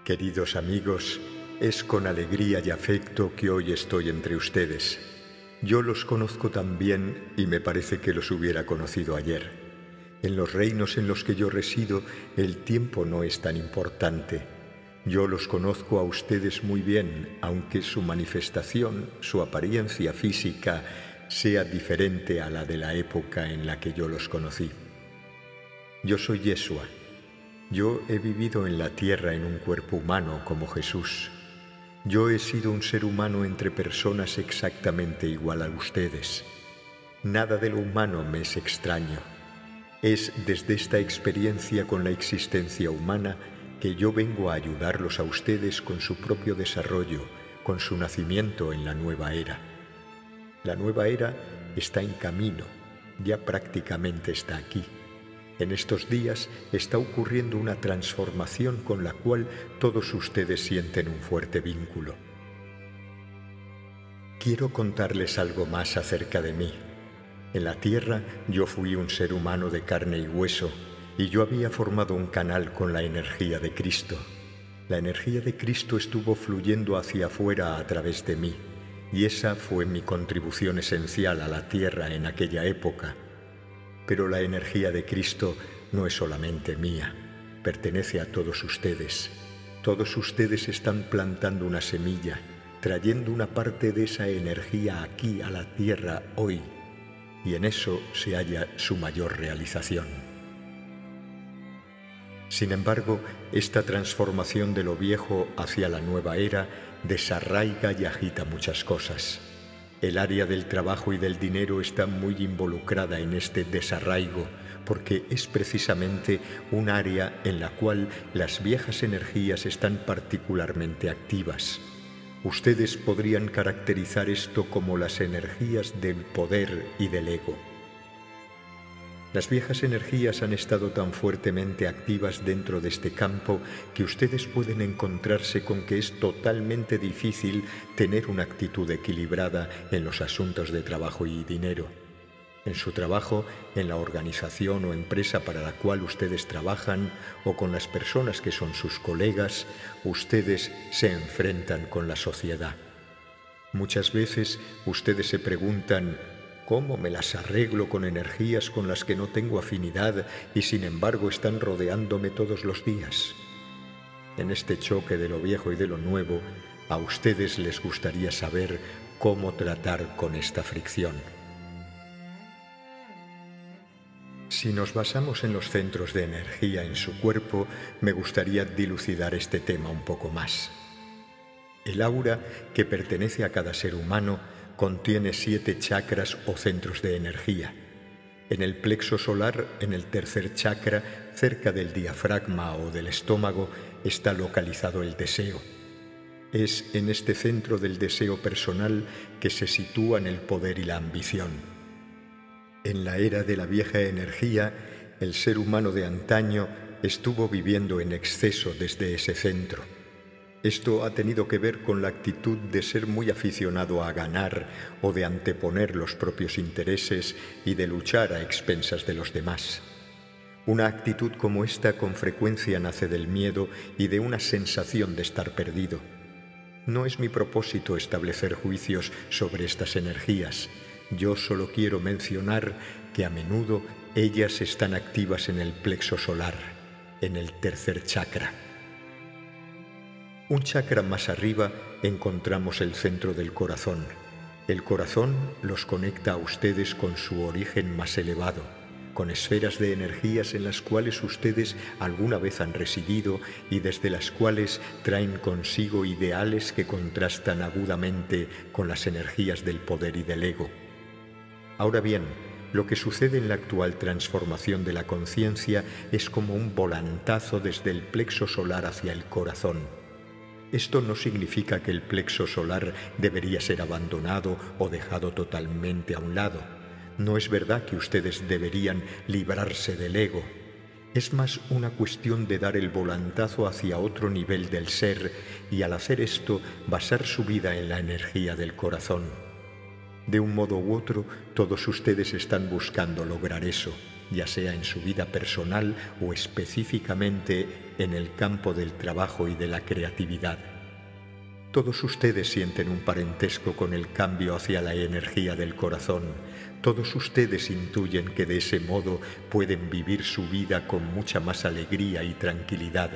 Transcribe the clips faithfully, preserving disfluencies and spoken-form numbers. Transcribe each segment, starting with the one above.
Queridos amigos, es con alegría y afecto que hoy estoy entre ustedes. Yo los conozco tan bien y me parece que los hubiera conocido ayer. En los reinos en los que yo resido, el tiempo no es tan importante. Yo los conozco a ustedes muy bien, aunque su manifestación, su apariencia física, sea diferente a la de la época en la que yo los conocí. Yo soy Yeshua. Yo he vivido en la tierra en un cuerpo humano como Jesús. Yo he sido un ser humano entre personas exactamente igual a ustedes. Nada de lo humano me es extraño. Es desde esta experiencia con la existencia humana que yo vengo a ayudarlos a ustedes con su propio desarrollo, con su nacimiento en la nueva era. La nueva era está en camino, ya prácticamente está aquí. En estos días está ocurriendo una transformación con la cual todos ustedes sienten un fuerte vínculo. Quiero contarles algo más acerca de mí. En la tierra yo fui un ser humano de carne y hueso, y yo había formado un canal con la energía de Cristo. La energía de Cristo estuvo fluyendo hacia afuera a través de mí, y esa fue mi contribución esencial a la tierra en aquella época. Pero la energía de Cristo no es solamente mía, pertenece a todos ustedes. Todos ustedes están plantando una semilla, trayendo una parte de esa energía aquí a la tierra hoy, y en eso se halla su mayor realización. Sin embargo, esta transformación de lo viejo hacia la nueva era desarraiga y agita muchas cosas. El área del trabajo y del dinero está muy involucrada en este desarraigo, porque es precisamente un área en la cual las viejas energías están particularmente activas. Ustedes podrían caracterizar esto como las energías del poder y del ego. Las viejas energías han estado tan fuertemente activas dentro de este campo que ustedes pueden encontrarse con que es totalmente difícil tener una actitud equilibrada en los asuntos de trabajo y dinero. En su trabajo, en la organización o empresa para la cual ustedes trabajan o con las personas que son sus colegas, ustedes se enfrentan con la sociedad. Muchas veces ustedes se preguntan: ¿cómo me las arreglo con energías con las que no tengo afinidad y sin embargo están rodeándome todos los días? En este choque de lo viejo y de lo nuevo, a ustedes les gustaría saber cómo tratar con esta fricción. Si nos basamos en los centros de energía en su cuerpo, me gustaría dilucidar este tema un poco más. El aura, que pertenece a cada ser humano, contiene siete chakras o centros de energía. En el plexo solar, en el tercer chakra, cerca del diafragma o del estómago, está localizado el deseo. Es en este centro del deseo personal que se sitúan el poder y la ambición. En la era de la vieja energía, el ser humano de antaño estuvo viviendo en exceso desde ese centro. Esto ha tenido que ver con la actitud de ser muy aficionado a ganar o de anteponer los propios intereses y de luchar a expensas de los demás. Una actitud como esta con frecuencia nace del miedo y de una sensación de estar perdido. No es mi propósito establecer juicios sobre estas energías. Yo solo quiero mencionar que a menudo ellas están activas en el plexo solar, en el tercer chakra. Un chakra más arriba encontramos el centro del corazón. El corazón los conecta a ustedes con su origen más elevado, con esferas de energías en las cuales ustedes alguna vez han residido y desde las cuales traen consigo ideales que contrastan agudamente con las energías del poder y del ego. Ahora bien, lo que sucede en la actual transformación de la conciencia es como un volantazo desde el plexo solar hacia el corazón. Esto no significa que el plexo solar debería ser abandonado o dejado totalmente a un lado. No es verdad que ustedes deberían librarse del ego. Es más una cuestión de dar el volantazo hacia otro nivel del ser y al hacer esto basar su vida en la energía del corazón. De un modo u otro, todos ustedes están buscando lograr eso. ya sea en su vida personal o específicamente en el campo del trabajo y de la creatividad. Todos ustedes sienten un parentesco con el cambio hacia la energía del corazón. Todos ustedes intuyen que de ese modo pueden vivir su vida con mucha más alegría y tranquilidad.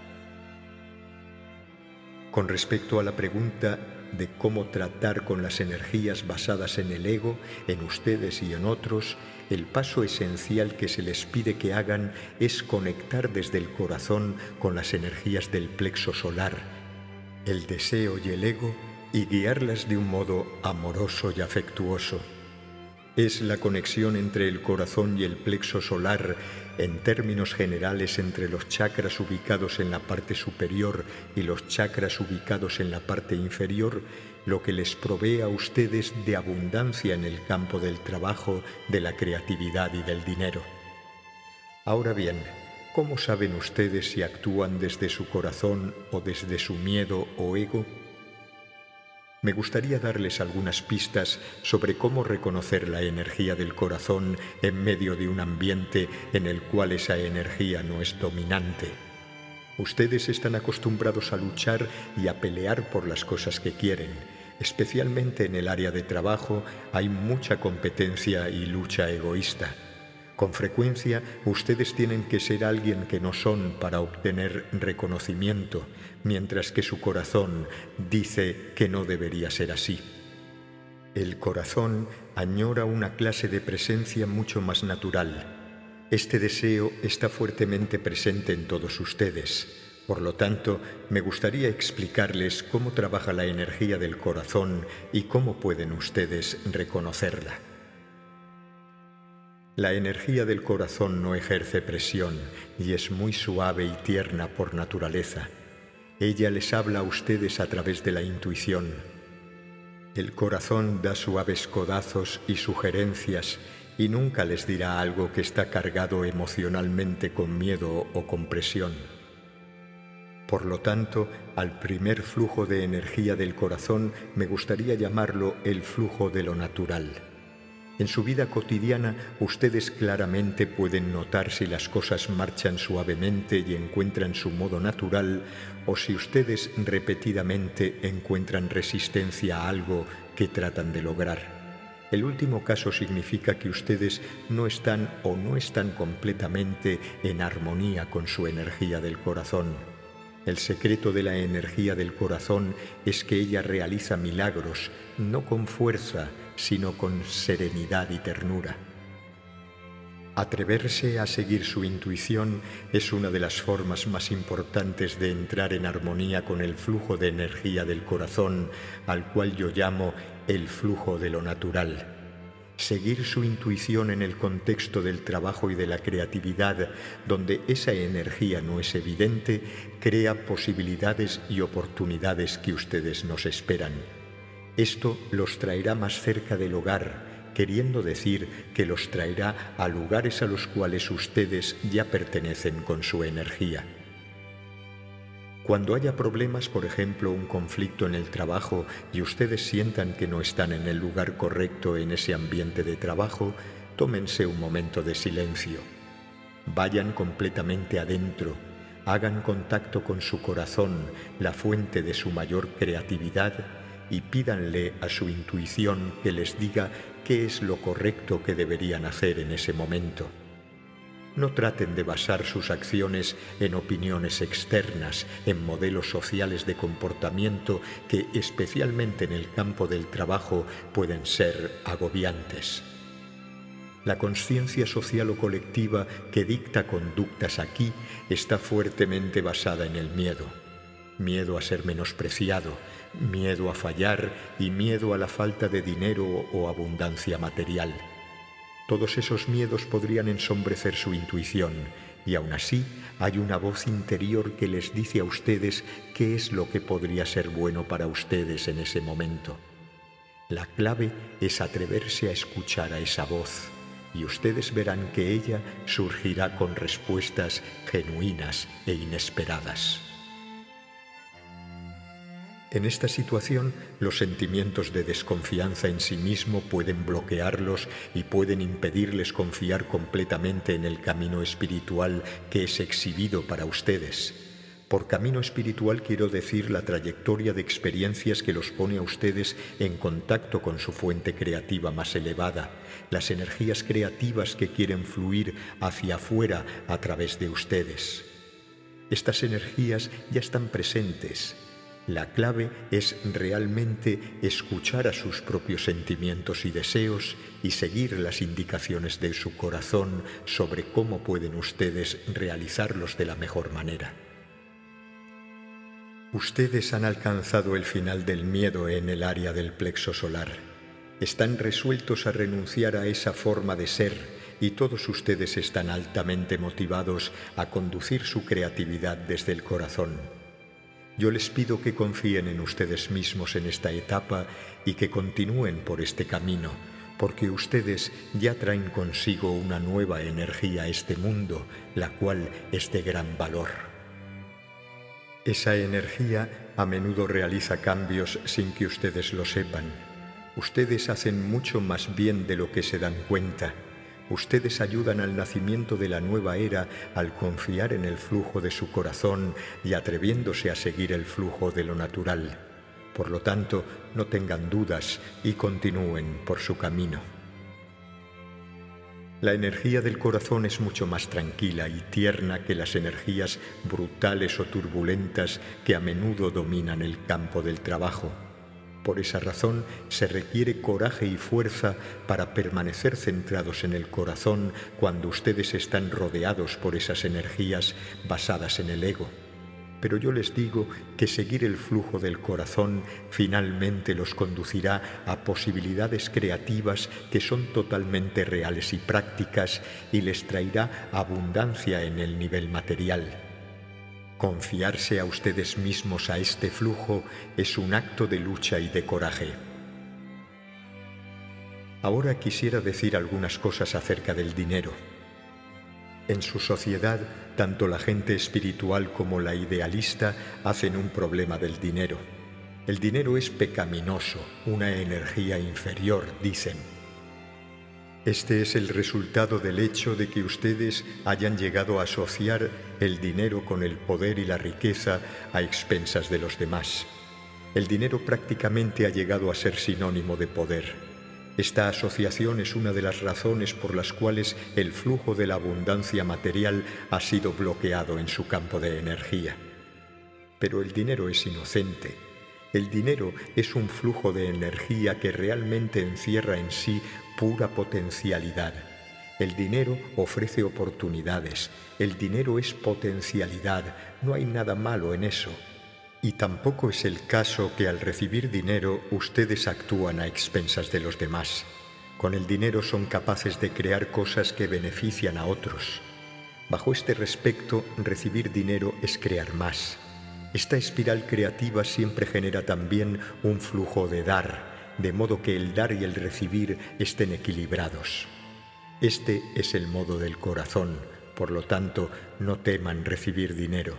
Con respecto a la pregunta de cómo tratar con las energías basadas en el ego, en ustedes y en otros, el paso esencial que se les pide que hagan es conectar desde el corazón con las energías del plexo solar, el deseo y el ego, y guiarlas de un modo amoroso y afectuoso. Es la conexión entre el corazón y el plexo solar, en términos generales entre los chakras ubicados en la parte superior y los chakras ubicados en la parte inferior, lo que les provee a ustedes de abundancia en el campo del trabajo, de la creatividad y del dinero. Ahora bien, ¿cómo saben ustedes si actúan desde su corazón o desde su miedo o ego? Me gustaría darles algunas pistas sobre cómo reconocer la energía del corazón en medio de un ambiente en el cual esa energía no es dominante. Ustedes están acostumbrados a luchar y a pelear por las cosas que quieren. Especialmente en el área de trabajo hay mucha competencia y lucha egoísta. Con frecuencia, ustedes tienen que ser alguien que no son para obtener reconocimiento, mientras que su corazón dice que no debería ser así. El corazón añora una clase de presencia mucho más natural. Este deseo está fuertemente presente en todos ustedes. Por lo tanto, me gustaría explicarles cómo trabaja la energía del corazón y cómo pueden ustedes reconocerla. La energía del corazón no ejerce presión y es muy suave y tierna por naturaleza. Ella les habla a ustedes a través de la intuición. El corazón da suaves codazos y sugerencias y nunca les dirá algo que está cargado emocionalmente con miedo o con presión. Por lo tanto, al primer flujo de energía del corazón me gustaría llamarlo el flujo de lo natural. En su vida cotidiana, ustedes claramente pueden notar si las cosas marchan suavemente y encuentran su modo natural, o si ustedes repetidamente encuentran resistencia a algo que tratan de lograr. El último caso significa que ustedes no están o no están completamente en armonía con su energía del corazón. El secreto de la energía del corazón es que ella realiza milagros, no con fuerza, sino con serenidad y ternura. Atreverse a seguir su intuición es una de las formas más importantes de entrar en armonía con el flujo de energía del corazón, al cual yo llamo el flujo de lo natural. Seguir su intuición en el contexto del trabajo y de la creatividad, donde esa energía no es evidente, crea posibilidades y oportunidades que ustedes no se esperan. Esto los traerá más cerca del hogar, queriendo decir que los traerá a lugares a los cuales ustedes ya pertenecen con su energía. Cuando haya problemas, por ejemplo, un conflicto en el trabajo, y ustedes sientan que no están en el lugar correcto en ese ambiente de trabajo, tómense un momento de silencio. Vayan completamente adentro, hagan contacto con su corazón, la fuente de su mayor creatividad, y pídanle a su intuición que les diga qué es lo correcto que deberían hacer en ese momento. No traten de basar sus acciones en opiniones externas, en modelos sociales de comportamiento que, especialmente en el campo del trabajo, pueden ser agobiantes. La consciencia social o colectiva que dicta conductas aquí está fuertemente basada en el miedo. Miedo a ser menospreciado, miedo a fallar y miedo a la falta de dinero o abundancia material. Todos esos miedos podrían ensombrecer su intuición, y aún así hay una voz interior que les dice a ustedes qué es lo que podría ser bueno para ustedes en ese momento. La clave es atreverse a escuchar a esa voz, y ustedes verán que ella surgirá con respuestas genuinas e inesperadas. En esta situación, los sentimientos de desconfianza en sí mismo pueden bloquearlos y pueden impedirles confiar completamente en el camino espiritual que es exhibido para ustedes. Por camino espiritual quiero decir la trayectoria de experiencias que los pone a ustedes en contacto con su fuente creativa más elevada, las energías creativas que quieren fluir hacia afuera a través de ustedes. Estas energías ya están presentes. La clave es realmente escuchar a sus propios sentimientos y deseos y seguir las indicaciones de su corazón sobre cómo pueden ustedes realizarlos de la mejor manera. Ustedes han alcanzado el final del miedo en el área del plexo solar. Están resueltos a renunciar a esa forma de ser y todos ustedes están altamente motivados a conducir su creatividad desde el corazón. Yo les pido que confíen en ustedes mismos en esta etapa y que continúen por este camino, porque ustedes ya traen consigo una nueva energía a este mundo, la cual es de gran valor. Esa energía a menudo realiza cambios sin que ustedes lo sepan. Ustedes hacen mucho más bien de lo que se dan cuenta. Ustedes ayudan al nacimiento de la nueva era al confiar en el flujo de su corazón y atreviéndose a seguir el flujo de lo natural. Por lo tanto, no tengan dudas y continúen por su camino. La energía del corazón es mucho más tranquila y tierna que las energías brutales o turbulentas que a menudo dominan el campo del trabajo. Por esa razón se requiere coraje y fuerza para permanecer centrados en el corazón cuando ustedes están rodeados por esas energías basadas en el ego. Pero yo les digo que seguir el flujo del corazón finalmente los conducirá a posibilidades creativas que son totalmente reales y prácticas y les traerá abundancia en el nivel material. Confiarse a ustedes mismos a este flujo es un acto de lucha y de coraje. Ahora quisiera decir algunas cosas acerca del dinero. En su sociedad, tanto la gente espiritual como la idealista hacen un problema del dinero. El dinero es pecaminoso, una energía inferior, dicen. Este es el resultado del hecho de que ustedes hayan llegado a asociar el dinero con el poder y la riqueza a expensas de los demás. El dinero prácticamente ha llegado a ser sinónimo de poder. Esta asociación es una de las razones por las cuales el flujo de la abundancia material ha sido bloqueado en su campo de energía. Pero el dinero es inocente. El dinero es un flujo de energía que realmente encierra en sí pura potencialidad. El dinero ofrece oportunidades. El dinero es potencialidad. No hay nada malo en eso. Y tampoco es el caso que al recibir dinero ustedes actúan a expensas de los demás. Con el dinero son capaces de crear cosas que benefician a otros. Bajo este respecto, recibir dinero es crear más. Esta espiral creativa siempre genera también un flujo de dar, de modo que el dar y el recibir estén equilibrados. Este es el modo del corazón, por lo tanto, no teman recibir dinero.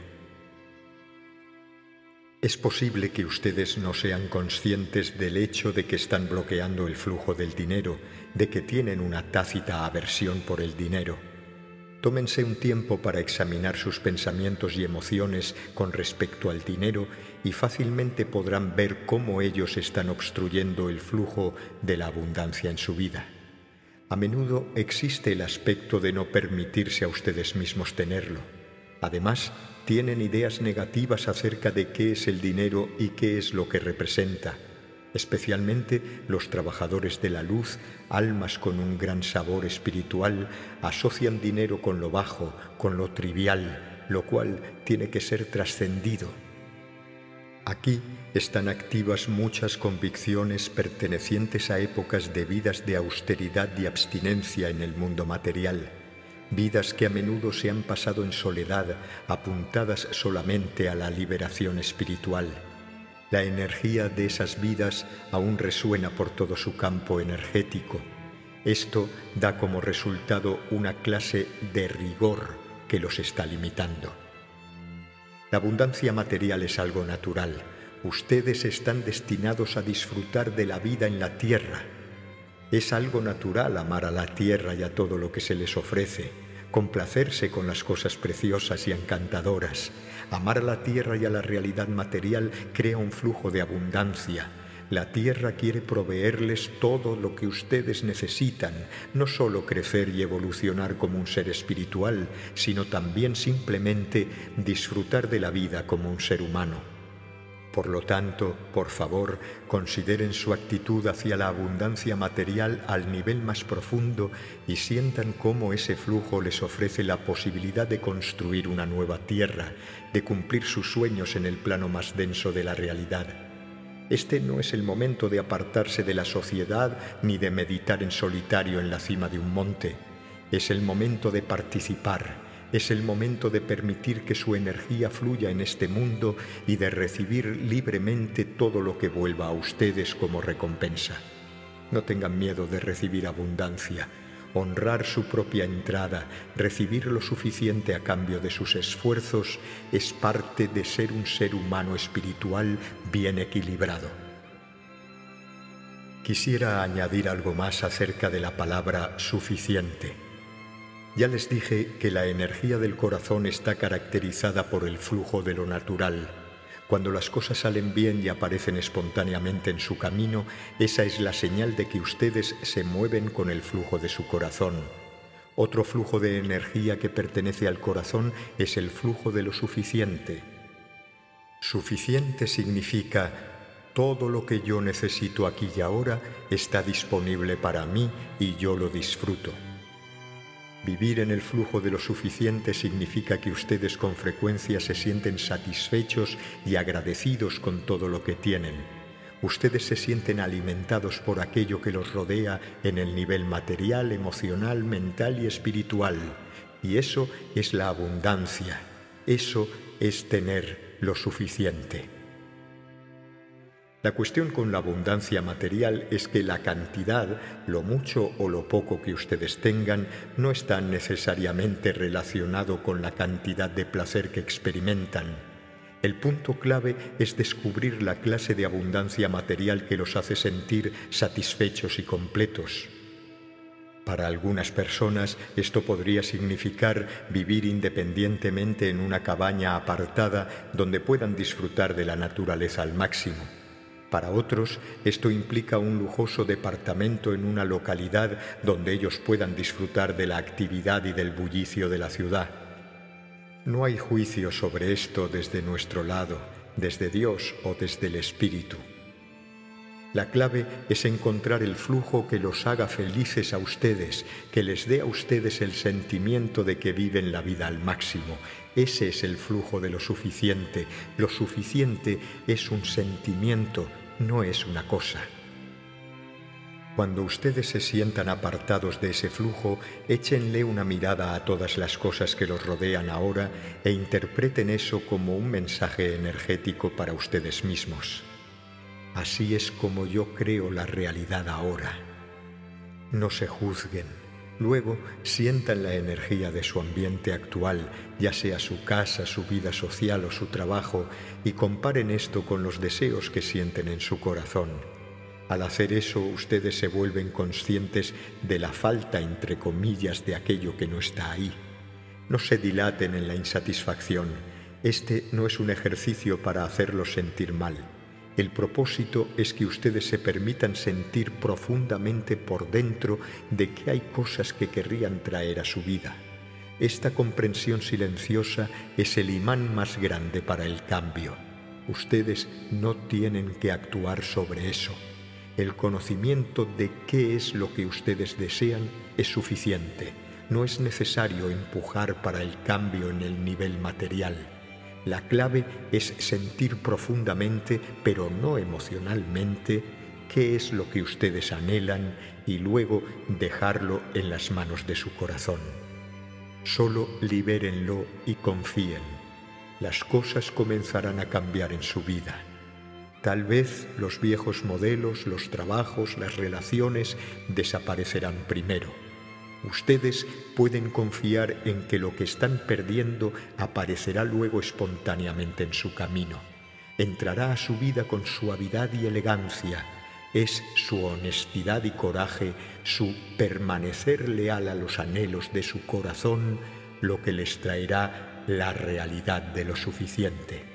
Es posible que ustedes no sean conscientes del hecho de que están bloqueando el flujo del dinero, de que tienen una tácita aversión por el dinero. Tómense un tiempo para examinar sus pensamientos y emociones con respecto al dinero y fácilmente podrán ver cómo ellos están obstruyendo el flujo de la abundancia en su vida. A menudo existe el aspecto de no permitirse a ustedes mismos tenerlo. Además, tienen ideas negativas acerca de qué es el dinero y qué es lo que representa. Especialmente los trabajadores de la luz, almas con un gran sabor espiritual, asocian dinero con lo bajo, con lo trivial, lo cual tiene que ser trascendido. Aquí están activas muchas convicciones pertenecientes a épocas de vidas de austeridad y abstinencia en el mundo material, vidas que a menudo se han pasado en soledad, apuntadas solamente a la liberación espiritual. La energía de esas vidas aún resuena por todo su campo energético. Esto da como resultado una clase de rigor que los está limitando. La abundancia material es algo natural. Ustedes están destinados a disfrutar de la vida en la tierra. Es algo natural amar a la tierra y a todo lo que se les ofrece, complacerse con las cosas preciosas y encantadoras. Amar a la tierra y a la realidad material crea un flujo de abundancia. La tierra quiere proveerles todo lo que ustedes necesitan, no solo crecer y evolucionar como un ser espiritual, sino también simplemente disfrutar de la vida como un ser humano. Por lo tanto, por favor, consideren su actitud hacia la abundancia material al nivel más profundo y sientan cómo ese flujo les ofrece la posibilidad de construir una nueva tierra, de cumplir sus sueños en el plano más denso de la realidad. Este no es el momento de apartarse de la sociedad ni de meditar en solitario en la cima de un monte. Es el momento de participar. Es el momento de permitir que su energía fluya en este mundo y de recibir libremente todo lo que vuelva a ustedes como recompensa. No tengan miedo de recibir abundancia. Honrar su propia entrada, recibir lo suficiente a cambio de sus esfuerzos, es parte de ser un ser humano espiritual bien equilibrado. Quisiera añadir algo más acerca de la palabra suficiente. Ya les dije que la energía del corazón está caracterizada por el flujo de lo natural. Cuando las cosas salen bien y aparecen espontáneamente en su camino, esa es la señal de que ustedes se mueven con el flujo de su corazón. Otro flujo de energía que pertenece al corazón es el flujo de lo suficiente. Suficiente significa: todo lo que yo necesito aquí y ahora está disponible para mí y yo lo disfruto. Vivir en el flujo de lo suficiente significa que ustedes con frecuencia se sienten satisfechos y agradecidos con todo lo que tienen. Ustedes se sienten alimentados por aquello que los rodea en el nivel material, emocional, mental y espiritual. Y eso es la abundancia. Eso es tener lo suficiente. La cuestión con la abundancia material es que la cantidad, lo mucho o lo poco que ustedes tengan, no está necesariamente relacionado con la cantidad de placer que experimentan. El punto clave es descubrir la clase de abundancia material que los hace sentir satisfechos y completos. Para algunas personas esto podría significar vivir independientemente en una cabaña apartada donde puedan disfrutar de la naturaleza al máximo. Para otros, esto implica un lujoso departamento en una localidad donde ellos puedan disfrutar de la actividad y del bullicio de la ciudad. No hay juicio sobre esto desde nuestro lado, desde Dios o desde el Espíritu. La clave es encontrar el flujo que los haga felices a ustedes, que les dé a ustedes el sentimiento de que viven la vida al máximo. Ese es el flujo de lo suficiente. Lo suficiente es un sentimiento, no es una cosa. Cuando ustedes se sientan apartados de ese flujo, échenle una mirada a todas las cosas que los rodean ahora e interpreten eso como un mensaje energético para ustedes mismos. Así es como yo creo la realidad ahora. No se juzguen. Luego sientan la energía de su ambiente actual, ya sea su casa, su vida social o su trabajo, y comparen esto con los deseos que sienten en su corazón. Al hacer eso, ustedes se vuelven conscientes de la falta, entre comillas, de aquello que no está ahí. No se dilaten en la insatisfacción. Este no es un ejercicio para hacerlos sentir mal. El propósito es que ustedes se permitan sentir profundamente por dentro de que hay cosas que querrían traer a su vida. Esta comprensión silenciosa es el imán más grande para el cambio. Ustedes no tienen que actuar sobre eso. El conocimiento de qué es lo que ustedes desean es suficiente. No es necesario empujar para el cambio en el nivel material. La clave es sentir profundamente, pero no emocionalmente, qué es lo que ustedes anhelan y luego dejarlo en las manos de su corazón. Solo libérenlo y confíen. Las cosas comenzarán a cambiar en su vida. Tal vez los viejos modelos, los trabajos, las relaciones desaparecerán primero. Ustedes pueden confiar en que lo que están perdiendo aparecerá luego espontáneamente en su camino. Entrará a su vida con suavidad y elegancia. Es su honestidad y coraje, su permanecer leal a los anhelos de su corazón, lo que les traerá la realidad de lo suficiente.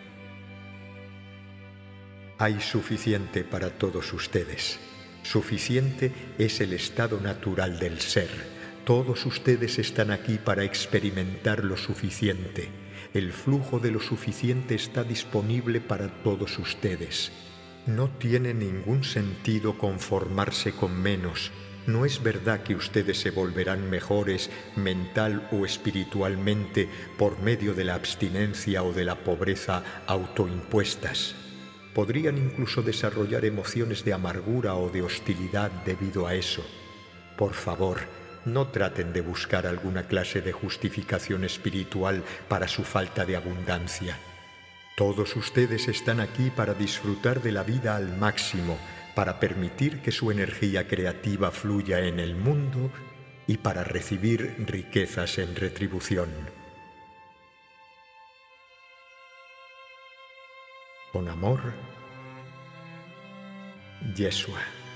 Hay suficiente para todos ustedes. Suficiente es el estado natural del ser. Todos ustedes están aquí para experimentar lo suficiente. El flujo de lo suficiente está disponible para todos ustedes. No tiene ningún sentido conformarse con menos. No es verdad que ustedes se volverán mejores mental o espiritualmente por medio de la abstinencia o de la pobreza autoimpuestas. Podrían incluso desarrollar emociones de amargura o de hostilidad debido a eso. Por favor, no traten de buscar alguna clase de justificación espiritual para su falta de abundancia. Todos ustedes están aquí para disfrutar de la vida al máximo, para permitir que su energía creativa fluya en el mundo y para recibir riquezas en retribución. Con amor, Yeshua.